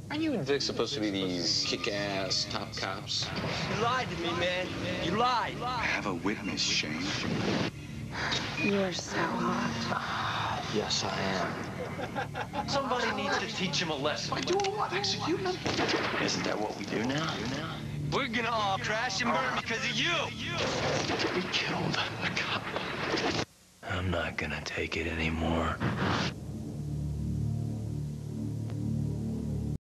Aren't you and Vic supposed to be these kick-ass top cops? You lied to me, man. You lied. I have a witness, Shane. You're so hot. Yes, I am. Somebody needs to teach him a lesson. By doing what? Execute them? Isn't that what we do now? We're gonna all crash and burn because of you. We killed a cop. I'm not gonna take it anymore.